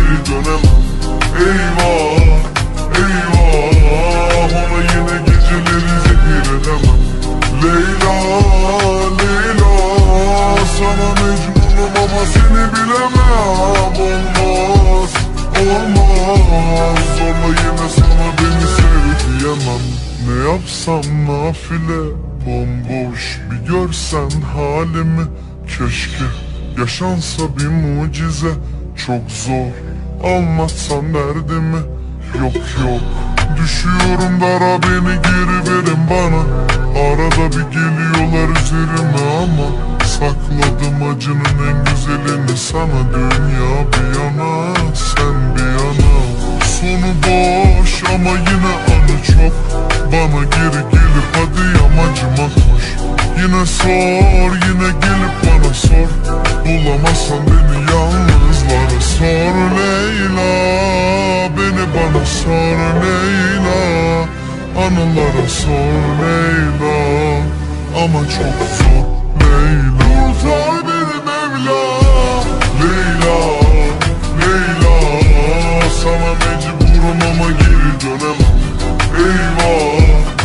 geri dönemem. Eyvah, eyvah, ona yine geceleri zehir edemem. Leyla, Leyla, sana mecburum ama seni bilemem. Olmaz, olmaz, zorla yine sana beni sev diyemem. Ne yapsam nafile, bomboş bir görsen halimi. Keşke yaşansa bir mucize, çok zor anlatsam derdimi. Yok yok, düşüyorum dara, beni geri verin bana. Arada bir geliyorlar üzerime ama sakladım acının en güzelini sana. Dünya bir yana, sen bir yana. Sonu boş ama yine anı çok. Bana geri gelip hadi amacıma koş. Yine sor, yine gelip bana sor. Bulamazsan beni yalnızlara sor Leyla. Beni bana sor Leyla. Anılara sor Leyla. Ama çok zor Leyla. Kurtar beni Mevla. Leyla, Leyla, sana mecburum ama geri dönemem. Eyvah,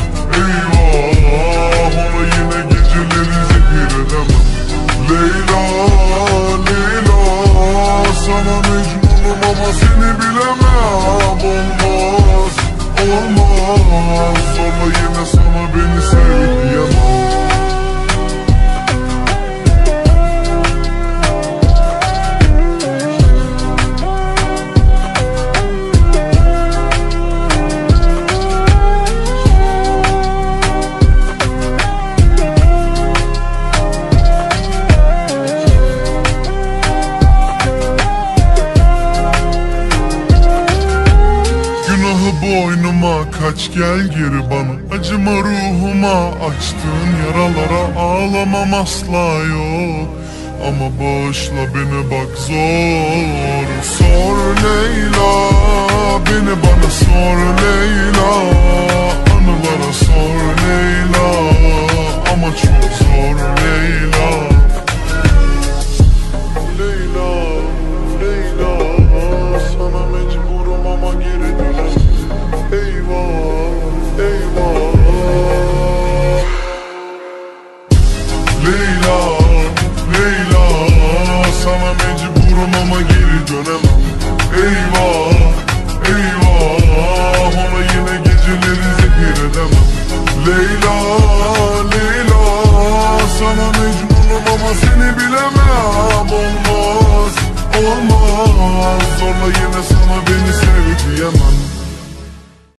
eyvah, ona yine geceleri zehir edemem. Leyla, Leyla, sana mecburum ama seni bilemem. Olmaz, olmaz, zorla yine sana beni sev diyemem. Boynuma kaç, gel geri bana. Acıma ruhuma, açtığın yaralara ağlamam asla yok. Ama bağışla beni bak zor. Sor Leyla, beni bana sor Leyla. Anılara sor Leyla. Ama çok zor Leyla. Leyla, Leyla, sana mecburum ama geri dönemem. Eyvah, eyvah. Leyla, Leyla, sana mecburum ama geri dönemem. Eyvah, eyvah, ona yine geceleri zehir edemem. Leyla, Leyla, sana mecburum ama seni bilemem. Olmaz, olmaz, zorla yine sana beni sev diyemem.